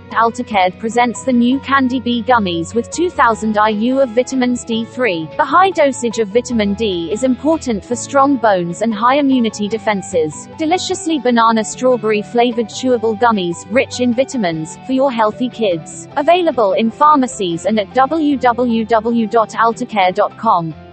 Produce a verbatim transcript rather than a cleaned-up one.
Altacare presents the new Candi B Gummies with two thousand I U of vitamins D three. The high dosage of vitamin D is important for strong bones and high immunity defenses. Deliciously banana strawberry flavored chewable gummies, rich in vitamins, for your healthy kids. Available in pharmacies and at w w w dot altacare dot com.